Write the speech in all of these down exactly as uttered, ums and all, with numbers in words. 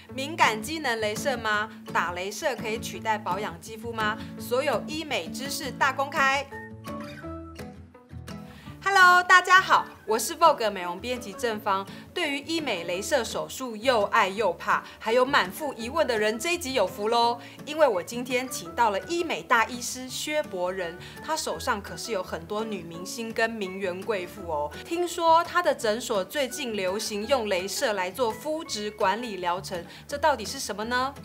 敏感肌能雷射吗？打雷射可以取代保养肌肤吗？所有医美知识大公开。Hello， 大家好，我是 Vogue 美容编辑郑芳。对于医美雷射手术又爱又怕，还有满腹疑问的人，这一集有福喽！因为我今天请到了医美大医师薛博仁，他手上可是有很多女明星跟名媛贵妇哦。听说他的诊所最近流行用雷射来做肤质管理疗程，这到底是什么呢？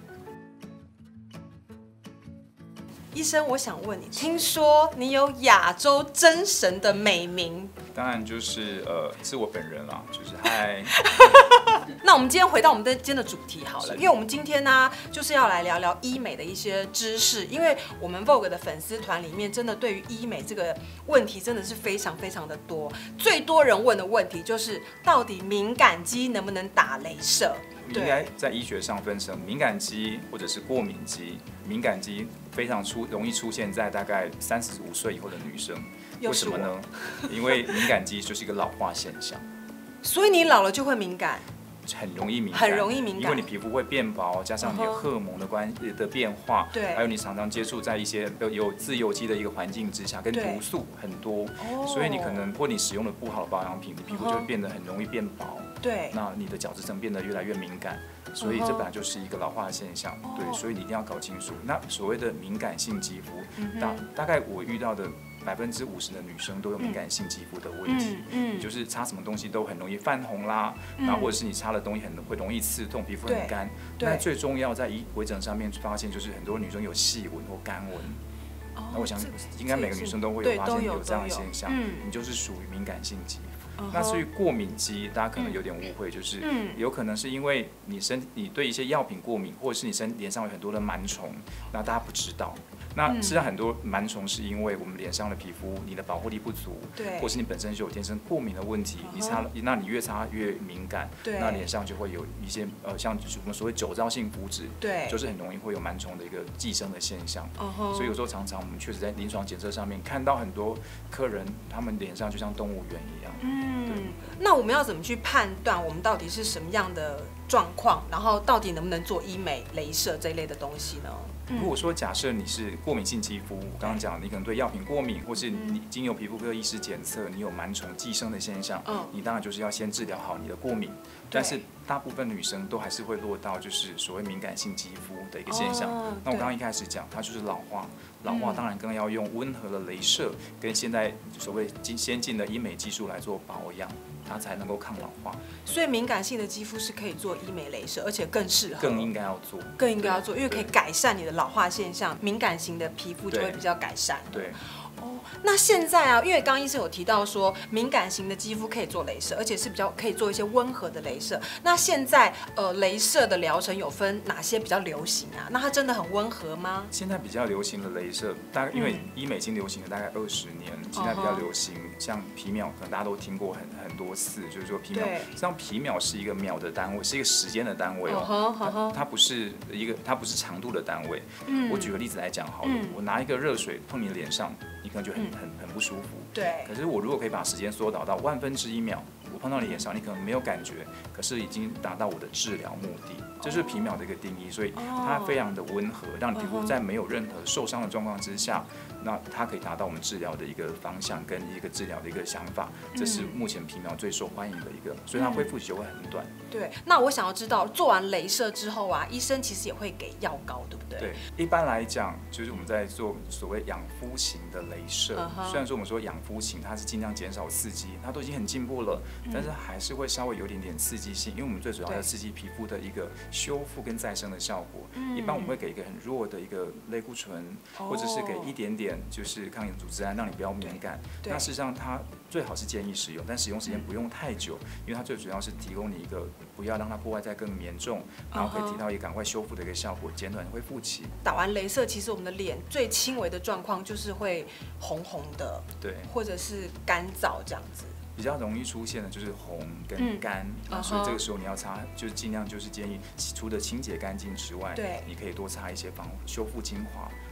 医生，我想问你，听说你有亚洲真神的美名？ 当然就是呃，是我本人啦，就是嗨。 那我们今天回到我们的今天的主题好了，因为我们今天呢、啊、就是要来聊聊医美的一些知识，因为我们 Vogue 的粉丝团里面真的对于医美这个问题真的是非常非常的多，最多人问的问题就是到底敏感肌能不能打雷射？ 应该在医学上分成敏感肌或者是过敏肌。敏感肌非常出容易出现在大概三十五岁以后的女生，为什么呢？因为敏感肌就是一个老化现象， 所以你老了就会敏感。 很容易敏感， 很容易敏感， 因为你皮肤会变薄，加上你的荷尔蒙的关的变化， 对， 还有你常常接触在一些有自由基的一个环境之下，跟毒素很多，所以你可能或你使用了不好的保养品，你皮肤就会变得很容易变薄， 对， 那你的角质层变得越来越敏感，所以这本来就是一个老化的现象，对，所以你一定要搞清楚。那所谓的敏感性肌肤，大大概我遇到的。百分之五十的女生都有敏感性肌肤的问题，嗯，嗯就是擦什么东西都很容易泛红啦，嗯、然后或者是你擦的东西很会容易刺痛，皮肤很干。那最重要在医微整上面发现，就是很多女生有细纹或干纹。哦、那我想应该每个女生都会有发现有这样的现象，嗯、你就是属于敏感性肌肤。那至于过敏肌，大家可能有点误会，就是有可能是因为你身你对一些药品过敏，或者是你身脸上有很多的螨虫，那大家不知道。那实际上很多螨虫是因为我们脸上的皮肤你的保护力不足，对，或是你本身就有天生过敏的问题，你擦了，那你越擦越敏感，对，那脸上就会有一些呃像我们所谓酒糟性肤质，对，就是很容易会有螨虫的一个寄生的现象，所以有时候常常我们确实在临床检测上面看到很多客人他们脸上就像动物园一样， 嗯，那我们要怎么去判断我们到底是什么样的状况，然后到底能不能做医美、雷射这一类的东西呢？ 如果说假设你是过敏性肌肤，我刚刚讲你可能对药品过敏，或是你经由皮肤科医师检测你有螨虫寄生的现象，嗯，你当然就是要先治疗好你的过敏。但是大部分女生都还是会落到就是所谓敏感性肌肤的一个现象。哦、那我刚刚一开始讲，它就是老化，老化当然更要用温和的雷射跟现在所谓先进的医美技术来做保养。它才能够抗老化， 所以敏感性的肌肤是可以做医美雷射，而且更适合， 更应该要做， 更应该要做，因为可以改善你的老化现象，敏感型的皮肤就会比较改善。 对。 哦，那现在啊，因为刚刚医生有提到说，敏感型的肌肤可以做雷射，而且是比较可以做一些温和的雷射。那现在呃，雷射的疗程有分哪些比较流行啊？那它真的很温和吗？ 现在比较流行的雷射，大概因为医美已经流行了大概二十年，嗯、现在比较流行像皮秒，可能大家都听过很很多次，就是说皮秒，实际上皮秒是一个秒的单位，是一个时间的单位哦， uh huh, uh huh. 它, 它不是一个，它不是长度的单位。嗯、我举个例子来讲好了，嗯、我拿一个热水碰你脸上。你可能就很很很不舒服， 对。 可是我如果可以把时间缩导到万分之一秒，我碰到你脸上，你可能没有感觉，可是已经达到我的治疗目的，这就是皮秒的一个定义。所以它非常的温和，让你皮肤在没有任何受伤的状况之下，那它可以达到我们治疗的一个方向跟一个治疗的一个想法。这是目前皮秒最受欢迎的一个，所以它恢复期会很短。 对。那我想要知道，做完雷射之后啊，医生其实也会给药膏，对不对？ 对。一般来讲，就是我们在做所谓养肤型的雷射， uh huh. 虽然说我们说养肤型，它是尽量减少刺激，它都已经很进步了，嗯、但是还是会稍微有点点刺激性，因为我们最主要要刺激皮肤的一个修复跟再生的效果。嗯、一般我们会给一个很弱的一个类固醇，哦、或者是给一点点就是抗炎组织胺，让你不要敏感。那事实上它最好是建议使用，但使用时间不用太久，因为它最主要是提供你一个不要让它破坏再更严重，然后可以提到一个赶快修复的一个效果，减短恢复期。 打完雷射，其实我们的脸最轻微的状况就是会红红的， 对， 或者是干燥这样子。 比较容易出现的就是红跟干，嗯啊、所以这个时候你要擦，就是尽量就是建议除了清洁干净之外，对，你可以多擦一些防修复精华，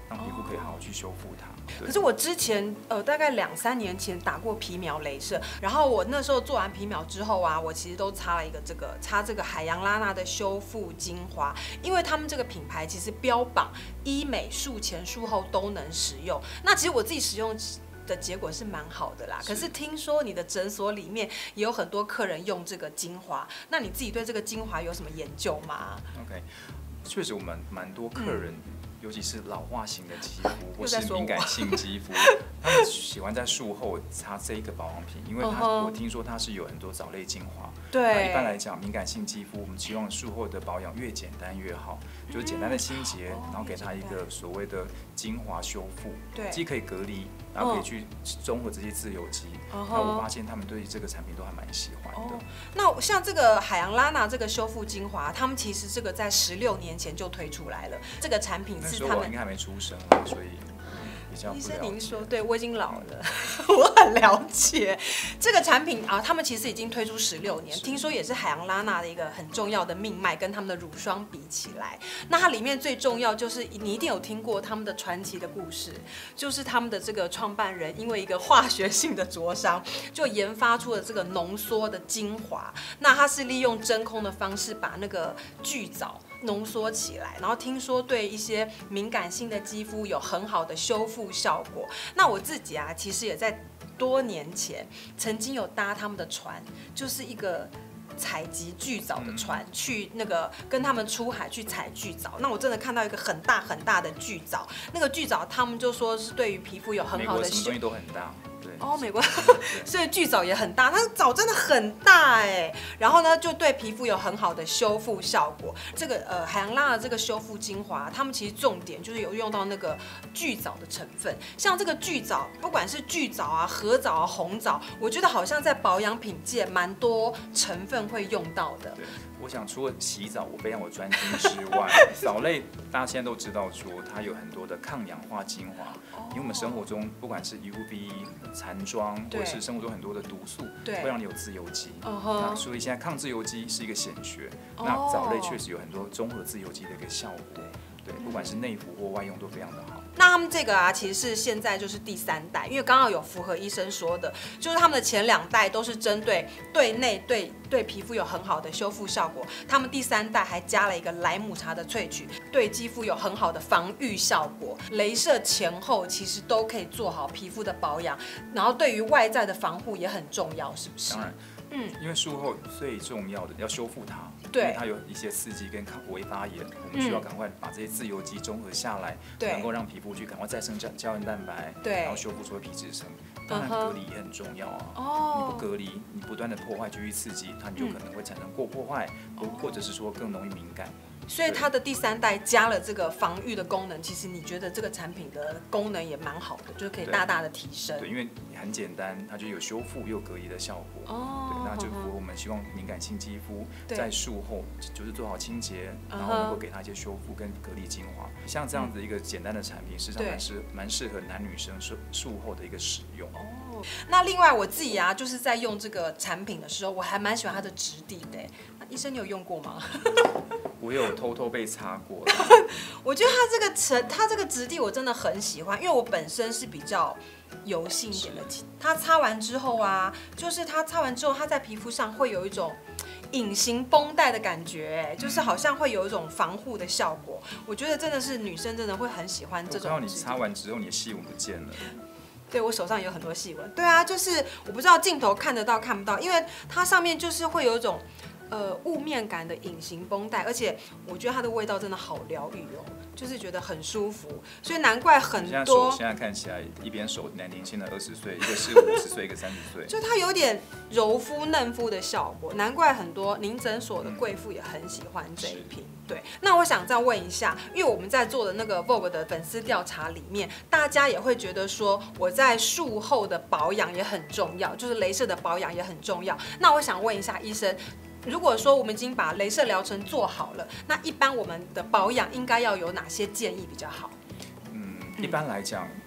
让皮肤可以好好去修复它。 可是我之前呃大概两三年前打过皮秒雷射，然后我那时候做完皮秒之后啊，我其实都擦了一个这个擦这个海洋拉娜的修复精华，因为他们这个品牌其实标榜医美术前术后都能使用。那其实我自己使用的结果是蛮好的啦，可是听说你的诊所里面也有很多客人用这个精华，那你自己对这个精华有什么研究吗 ？OK， 确实我们蛮多客人。嗯尤其是老化型的肌肤或是我敏感性肌肤，他们喜欢在术后擦这一个保养品，因为它、uh huh. 我听说它是有很多藻类精华。 对， 一般来讲，敏感性肌肤我们希望术后的保养越简单越好，就是简单的清洁，嗯、然后给它一个所谓的精华修复， 对， 既可以隔离，然后可以去综合这些自由基。Uh huh. 那我发现他们对这个产品都还蛮喜欢的。 Oh. 那像这个海洋拉娜这个修复精华，他们其实这个在十六年前就推出来了，这个产品是他们应该还没出生了，所以比较不了解。医生您说，对我已经老了，我很了解这个产品啊。他们其实已经推出十六年，听说也是海洋拉娜的一个很重要的命脉，跟他们的乳霜比起来，那它里面最重要就是你一定有听过他们的传奇的故事，就是他们的这个创办人因为一个化学性的灼伤，就研发出了这个浓缩的精华。那它是利用真空的方式把那个巨藻浓缩起来，然后听说对一些敏感性的肌肤有很好的修复效果。那我自己啊，其实也在多年前曾经有搭他们的船，就是一个采集巨藻的船，嗯、去那个跟他们出海去采巨藻。那我真的看到一个很大很大的巨藻，那个巨藻他们就说是对于皮肤有很好的修。 美国什么东西都很大。 哦，美国，所以巨藻也很大，它的藻真的很大哎。然后呢，就对皮肤有很好的修复效果。这个呃海洋拉的这个修复精华，他们其实重点就是有用到那个巨藻的成分。像这个巨藻，不管是巨藻啊、褐藻啊、红藻，我觉得好像在保养品界蛮多成分会用到的。 对，我想除了洗澡我非常有专精之外，藻类大家现在都知道说它有很多的抗氧化精华，因为我们生活中不管是 U V 残妆，或者是生活中很多的毒素，会让你有自由基。Uh huh. 那所以现在抗自由基是一个显学。Oh. 那藻类确实有很多综合自由基的一个效果。对，不管是内服或外用都非常的好。 那他们这个啊，其实是现在就是第三代，因为刚好有符合医生说的，就是他们的前两代都是针对对内对对皮肤有很好的修复效果，他们第三代还加了一个莱姆茶的萃取，对肌肤有很好的防御效果。雷射前后其实都可以做好皮肤的保养，然后对于外在的防护也很重要，是不是？ 当然。嗯，因为术后最重要的要修复它， 对， 因为它有一些刺激跟微发炎，我们需要赶快把这些自由基综合下来， 对， 能够让皮肤去赶快再生胶胶原蛋白， 对， 然后修复出皮脂层。当然隔离也很重要啊，哦，你不隔离，你不断的破坏，继续刺激，它就可能会产生过破坏，或、嗯、或者是说更容易敏感。 所以它的第三代加了这个防御的功能，其实你觉得这个产品的功能也蛮好的，就是可以大大的提升。 对，因为很简单，它就有修复又有隔离的效果。哦，对，那就符合我们希望敏感性肌肤在术后就是做好清洁，然后能够给它一些修复跟隔离精华。像这样子一个简单的产品，事实上蛮适蛮适合男女生术术后的一个使用。 哦，那另外我自己啊，就是在用这个产品的时候，我还蛮喜欢它的质地的。那医生你有用过吗？ 我有偷偷被擦过。 我觉得它这个层，它这个质地我真的很喜欢，因为我本身是比较油性一点的。它擦完之后啊，就是它擦完之后，它在皮肤上会有一种隐形绷带的感觉，就是好像会有一种防护的效果。我觉得真的是女生真的会很喜欢这种。 我知道你擦完之后，你的细纹不见了。 对，我手上有很多细纹。对啊，就是我不知道镜头看得到看不到，因为它上面就是会有一种呃雾面感的隐形绷带，而且我觉得它的味道真的好疗愈哦，就是觉得很舒服，所以难怪很多。 现在手现在看起来一边手年年轻的二十岁，一个是五十岁，一个三十岁， 就它有点柔肤嫩肤的效果，难怪很多您诊所的贵妇也很喜欢这一瓶。对，那我想再问一下，因为我们在做的那个 Vogue 的粉丝调查里面，大家也会觉得说，我在术后的保养也很重要，就是雷射的保养也很重要。那我想问一下医生，如果说我们已经把雷射疗程做好了，那一般我们的保养应该要有哪些建议比较好？ 嗯，一般来讲，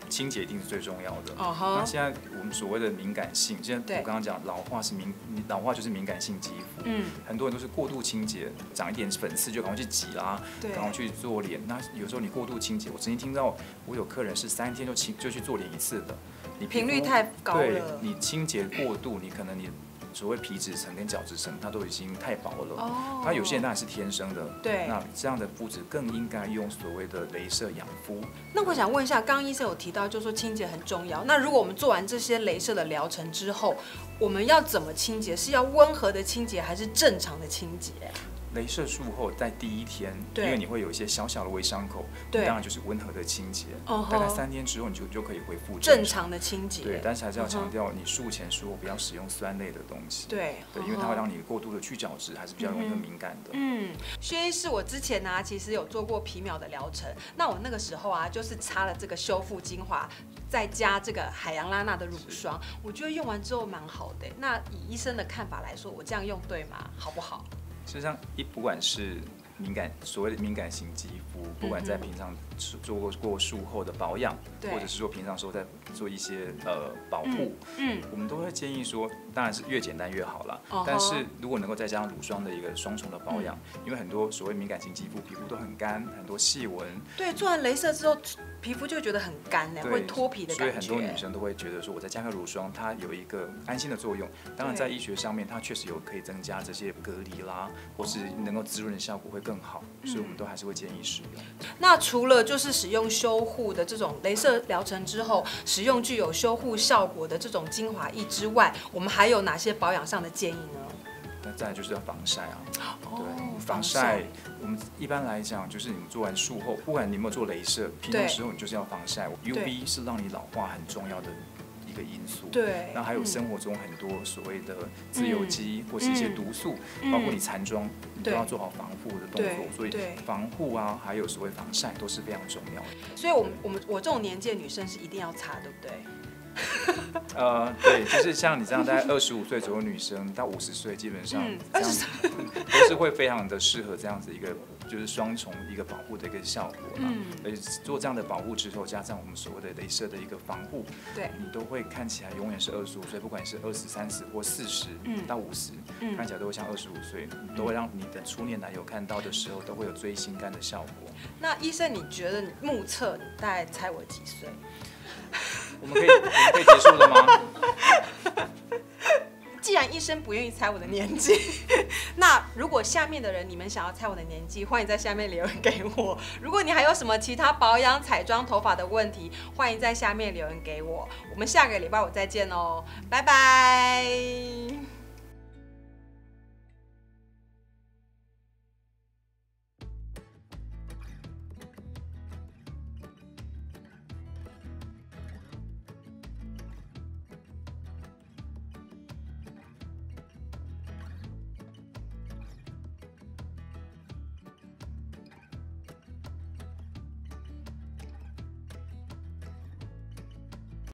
清洁一定是最重要的。 Uh huh. 那现在我们所谓的敏感性，现在我刚刚讲老化是敏老化就是敏感性肌肤，嗯，很多人都是过度清洁，长一点粉刺就赶快去挤啦，赶快去做脸。那有时候你过度清洁，我曾经听到我有客人是三天就清就去做脸一次的，你频率太高了， 对，你清洁过度，你可能你。所谓皮脂层跟角质层，它都已经太薄了。哦。它有些人当然是天生的。 对。 那这样的肤质更应该用所谓的雷射养肤。 那我想问一下，刚刚医生有提到，就是说清洁很重要。那如果我们做完这些雷射的疗程之后，我们要怎么清洁？是要温和的清洁，还是正常的清洁？ 雷射术后在第一天，因为你会有一些小小的微伤口，当然就是温和的清洁。Uh huh. 大概三天之后，你就就可以恢复正常的清洁。 对，但是还是要强调，你术前术后不要使用酸类的东西。 对， 对，因为它会让你过度的去角质，还是比较容易敏感的。 嗯，薛医师，我之前呢、啊，其实有做过皮秒的疗程，那我那个时候啊，就是擦了这个修复精华，再加这个海洋拉娜的乳霜，我觉得用完之后蛮好的。那以医生的看法来说，我这样用对吗？好不好？ 事实上，一不管是敏感所谓的敏感型肌肤，不管在平常做过过术后的保养，或者是说平常时候在做一些呃保护，嗯，嗯我们都会建议说，当然是越简单越好啦。Uh huh. 但是如果能够再加上乳霜的一个双重的保养，嗯、因为很多所谓敏感型肌肤皮肤都很干，很多细纹。 对，做完雷射之后，皮肤就会觉得很干呢，会脱皮的感觉。 所以很多女生都会觉得说，我再加个乳霜，它有一个安心的作用。当然，在医学上面，它确实有可以增加这些隔离啦，或是能够滋润的效果会更好。所以我们都还是会建议使用。 那除了就是使用修护的这种雷射疗程之后，使用具有修护效果的这种精华液之外，我们还有哪些保养上的建议呢？ 那再来就是要防晒啊，对，哦、防晒。我们一般来讲，就是你们做完术后，不管你有没有做雷射，平常时候你就是要防晒。U V 是让你老化很重要的一个因素。 对。 那还有生活中很多所谓的自由基、嗯、或是一些毒素，嗯、包括你残妆，你都要做好防护的动作。所以防护啊，还有所谓防晒都是非常重要的。 所以我们我们我这种年纪的女生是一定要擦，对不对？ 呃，对，就是像你这样，大概二十五岁左右女生到五十岁，基本上这样都是会非常的适合这样子一个，就是双重一个保护的一个效果啦。嗯，而做这样的保护之后，加上我们所谓的雷射的一个防护， 对， 你都会看起来永远是二十五岁，不管是二十、三十或四十到五十，嗯，看起来都会像二十五岁，都会让你的初恋男友看到的时候，都会有追星干的效果。 那医生，你觉得你目测你大概猜我几岁？ 我们可以，我们可以结束了吗？ 既然医生不愿意猜我的年纪，那如果下面的人你们想要猜我的年纪，欢迎在下面留言给我。如果你还有什么其他保养、彩妆、头发的问题，欢迎在下面留言给我。我们下个礼拜五再见哦，拜拜。